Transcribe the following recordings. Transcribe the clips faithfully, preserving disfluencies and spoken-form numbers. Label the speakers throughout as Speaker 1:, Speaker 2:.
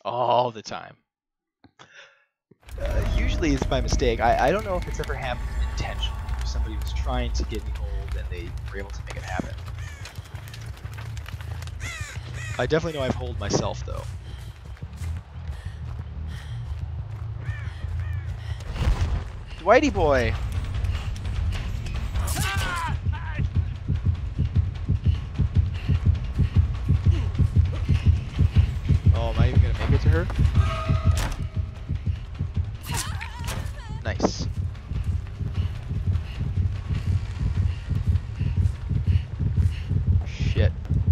Speaker 1: All the time. Uh, usually it's by mistake. I, I don't know if it's ever happened intentionally. If somebody was trying to get me hold and they were able to make it happen. I definitely know I've holed myself though. Dwighty boy! Oh, am I even gonna make it to her? Nice. Shit.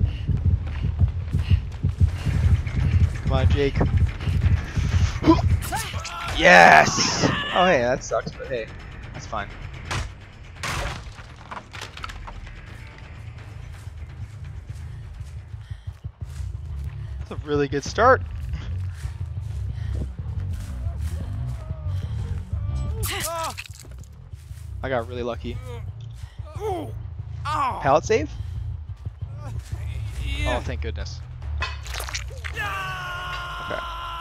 Speaker 1: Come on, Jake. Yes! Oh, hey, that sucks, but hey, that's fine. That's a really good start. I got really lucky. Pallet save? Oh, thank goodness. Okay.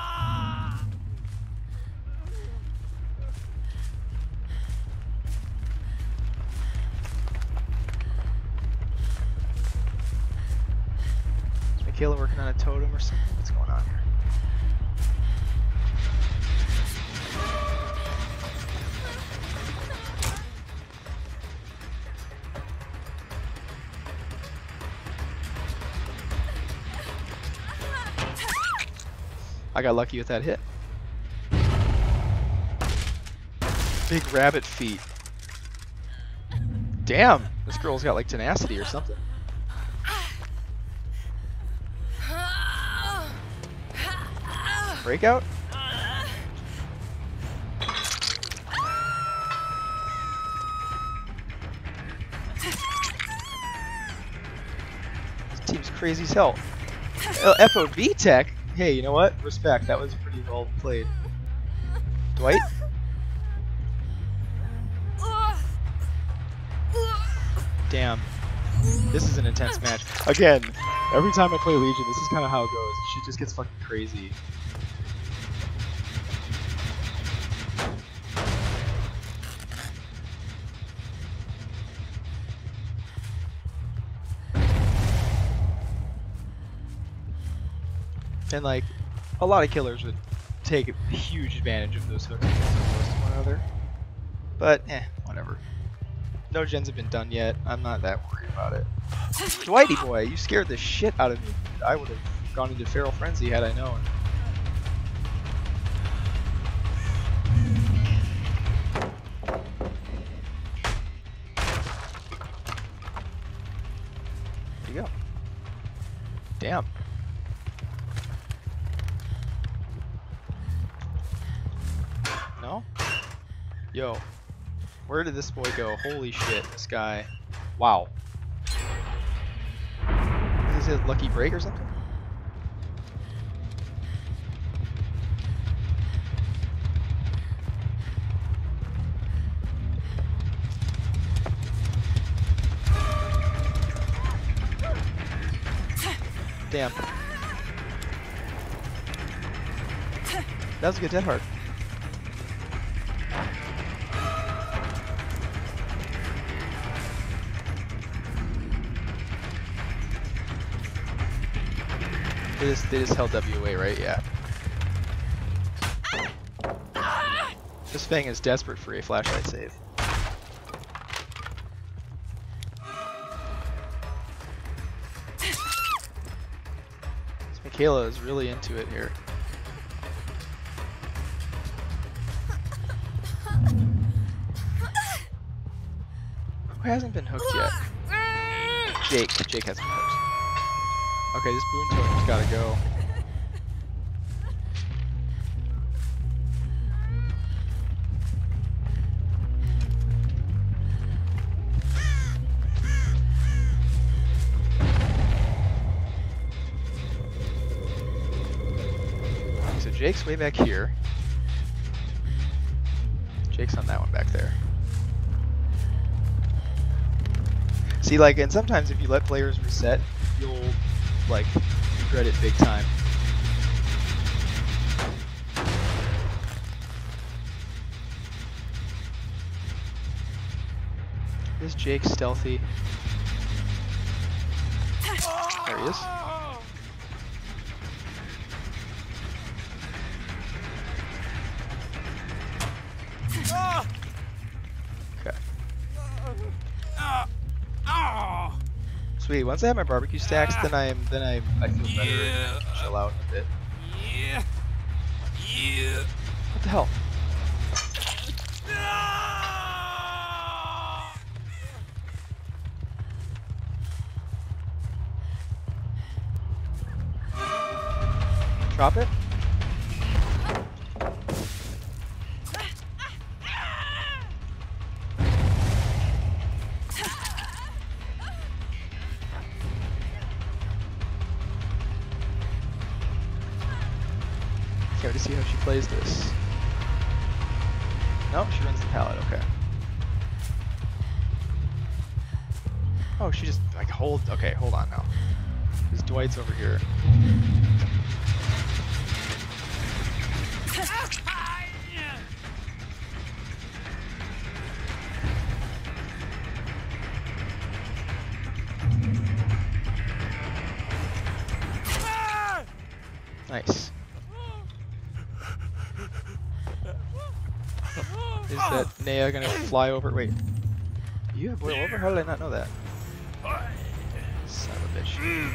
Speaker 1: Is Michaela working on a totem or something? What's going on here? I got lucky with that hit. Big rabbit feet. Damn, this girl's got like tenacity or something. Breakout? This team's crazy as hell. F O V tech? Hey, you know what? Respect. That was pretty well played. Dwight? Damn. This is an intense match. Again, every time I play Legion, this is kind of how it goes. She just gets fucking crazy. And like, a lot of killers would take a huge advantage of those hooks against one another. But, eh, whatever. No gens have been done yet. I'm not that worried about it. Dwighty boy, you scared the shit out of me. I would have gone into feral frenzy had I known. There you go. Damn. No? Yo. Where did this boy go? Holy shit, this guy. Wow. Is this a lucky break or something? Damn. That was a good death heart. They just, they just held W A, right? Yeah. This Fang is desperate for a flashlight save. This Michaela is really into it here. Who hasn't been hooked yet? Jake. Jake hasn't been hooked. Okay, this boon totem's gotta go. Okay, so Jake's way back here. Jake's on that one back there. See, like, and sometimes if you let players reset, you'll like regret it big time. is Jake stealthy? There he is. Okay. Sweet. Once I have my barbecue stacks, then I am then I I feel better and I can chill out a bit.
Speaker 2: Yeah. Yeah.
Speaker 1: What the hell? Drop it. Can't wait to see how she plays this. Nope, she runs the pallet, okay. Oh, she just, like, hold, okay, hold on now. Because Dwight's over here. Nice. Is that Naya gonna fly over? Wait. You have boil over? How did I not know that? Son of a bitch.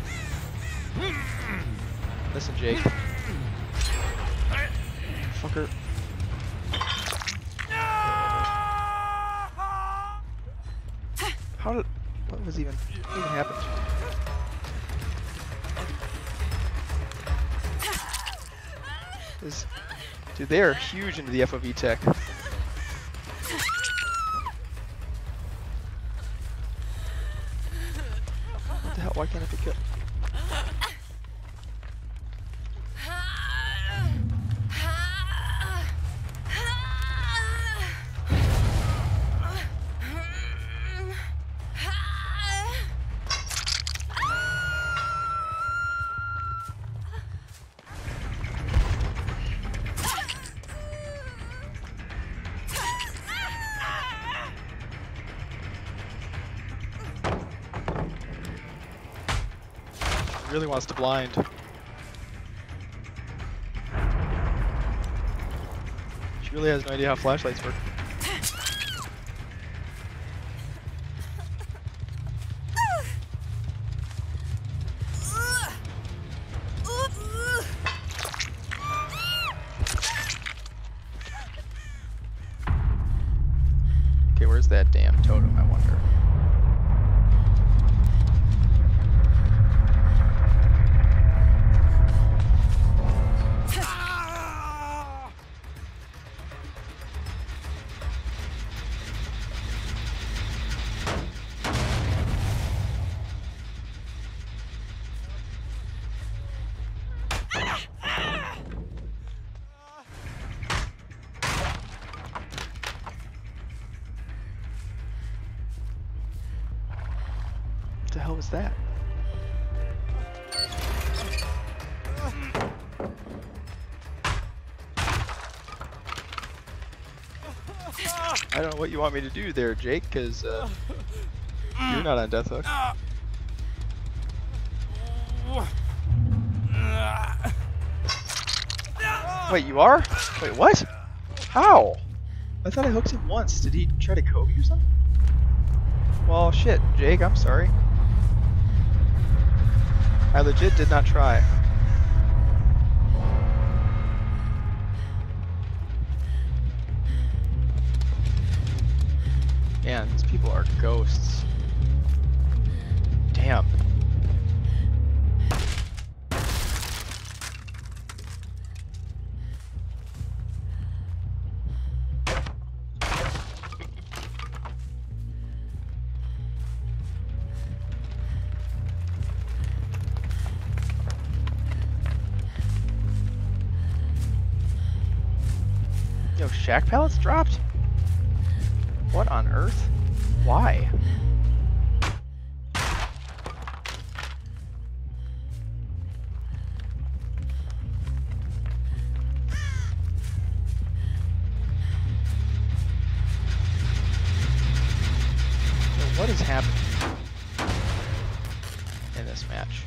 Speaker 1: Listen, Jake. Fucker. How did... What was even... What even happened? This, dude, they are huge into the F O V tech. What the hell? Why can't I pick up? Really wants to blind. She really has no idea how flashlights work. Okay, where's that damn totem, I wonder? What the hell was that? I don't know what you want me to do there, Jake, because uh, you're not on death hook. Wait, you are? Wait, what? How? I thought I hooked him once. Did he try to Kobe or something? Well, shit, Jake, I'm sorry. I legit did not try. Man, these people are ghosts. Damn. Yo, shack pallets dropped? What on earth? Why? is happening in this match?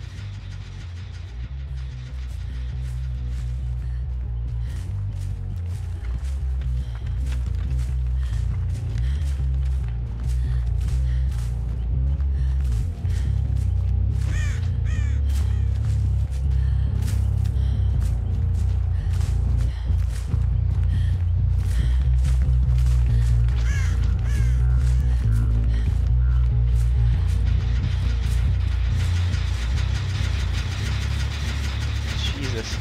Speaker 1: Jesus.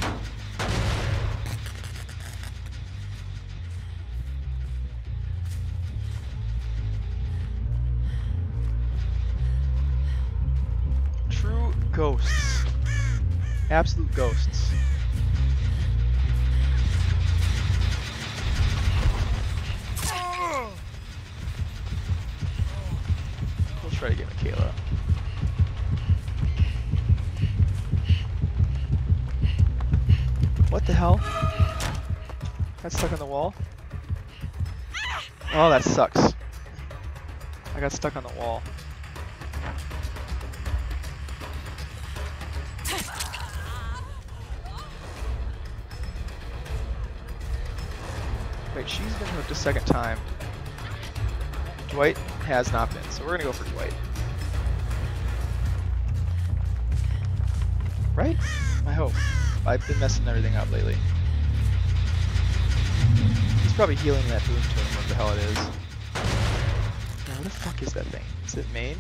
Speaker 1: True ghosts. Absolute ghosts. We'll try to get Michaela. What the hell? Got stuck on the wall? Oh, that sucks. I got stuck on the wall. Wait, she's been hooked a second time. Dwight has not been, so we're gonna go for Dwight. Right? I hope. I've been messing everything up lately. He's probably healing that boom to him, what the hell it is. Now, what the fuck is that thing? Is it main?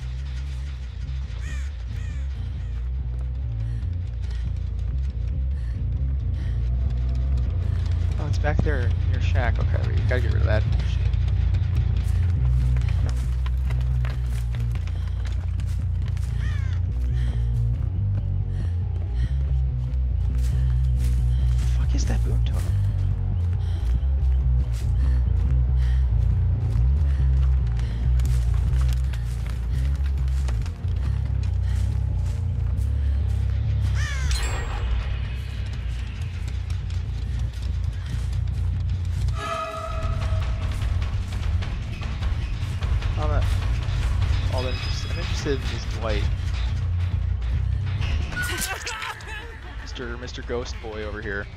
Speaker 1: Oh, it's back there near Shack. Okay, we gotta get rid of that machine. Is that boom totem? I'm not all that interested. I'm interested in this Dwight. Mister Mister Ghost Boy over here.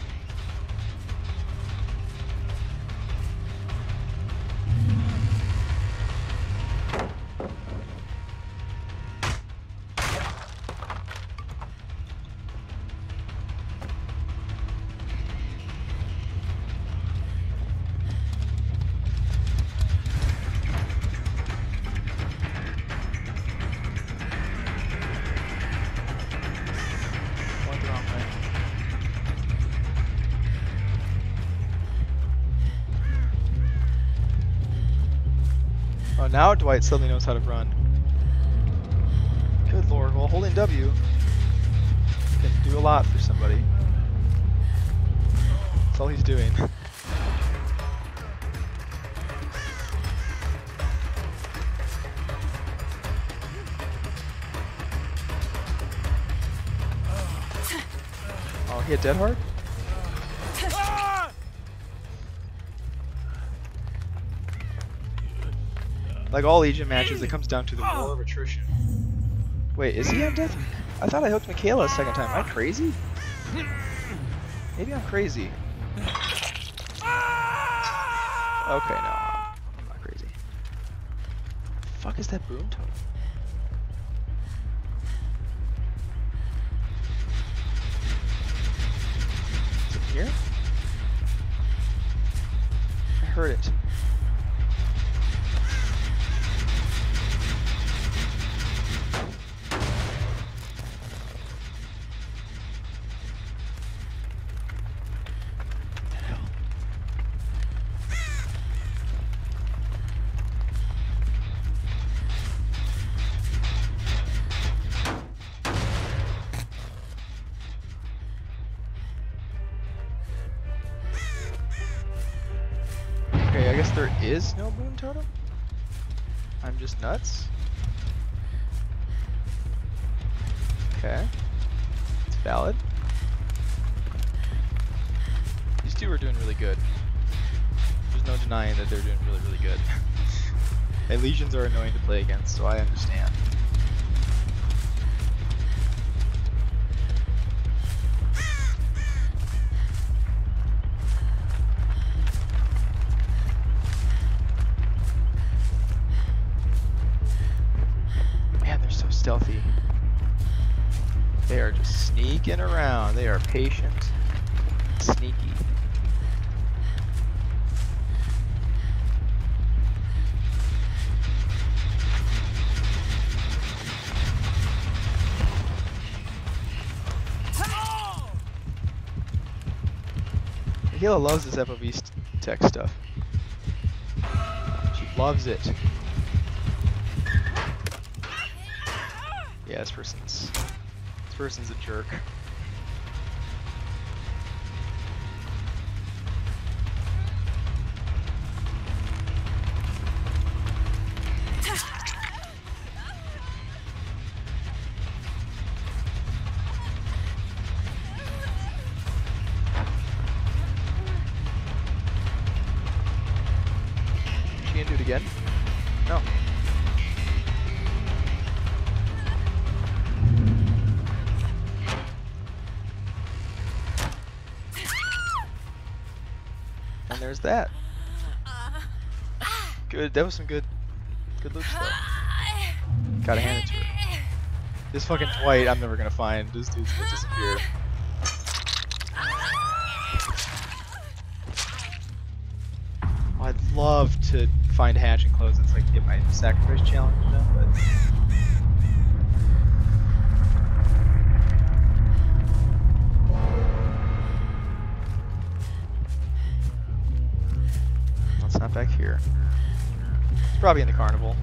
Speaker 1: Oh, now Dwight suddenly knows how to run. Good lord, well holding W can do a lot for somebody. That's all he's doing. Oh, he hit dead hard? Like all Legion matches, it comes down to the war of attrition. Wait, is he on death? I thought I hooked Michaela a second time. Am I crazy? Maybe I'm crazy. Okay, no, I'm not crazy. The fuck is that boom totem? Is it here? I heard it. Okay, I guess there is no boom totem? I'm just nuts? Okay. It's valid. These two are doing really good. There's no denying that they're doing really, really good. And legions are annoying to play against, so I understand. Man, they're so stealthy. They are just sneaking around. They are patient, sneaky. Hila loves this F O V tech stuff. She loves it. Yeah, this person's this person's a jerk. She gonna do it again? No. And there's that. Good. That was some good, good loot stuff. Gotta hand it to her. This fucking Dwight, I'm never gonna find. This dude's gonna disappear. I'd love to find hatch and close it so I can get my sacrifice challenge done, but it's not back here. It's probably in the carnival.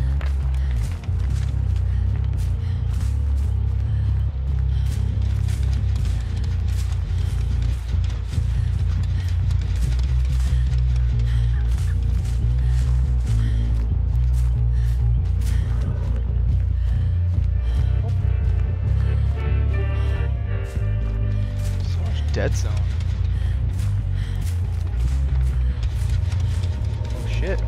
Speaker 1: Dead zone. Oh shit.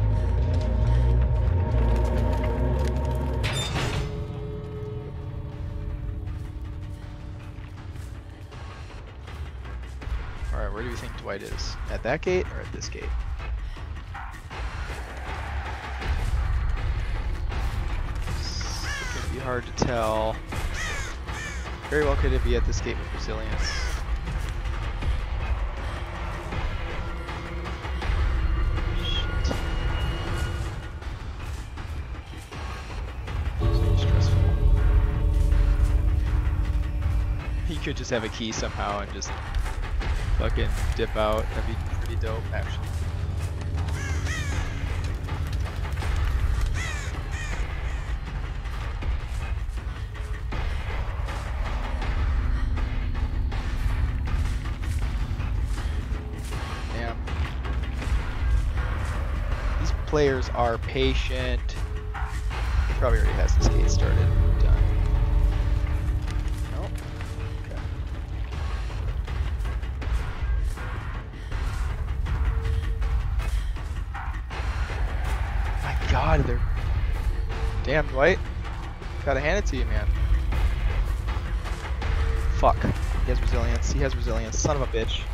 Speaker 1: Alright, where do you think Dwight is? At that gate or at this gate? It's gonna be hard to tell. Very well could it be at this gate with resilience. Could just have a key somehow and just fucking dip out. That'd be pretty dope, actually. Damn. These players are patient. He probably already has this gate started. Done. God, they're damn Dwight. Gotta hand it to you, man. Fuck. He has resilience. He has resilience. Son of a bitch.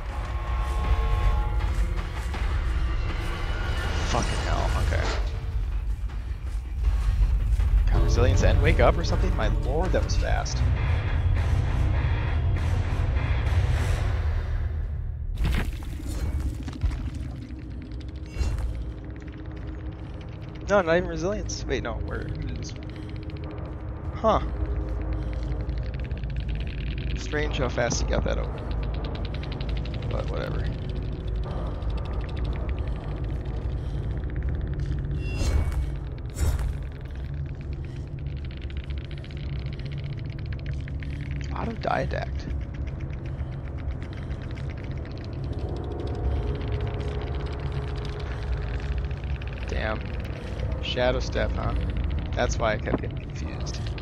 Speaker 1: Fucking hell. Okay. Got resilience and wake up or something? My lord, that was fast. No, not even resilience. Wait, no, where is this? Huh. Strange how fast he got that over. But whatever. Autodidact. Damn. Shadow step, huh? That's why I kept getting confused.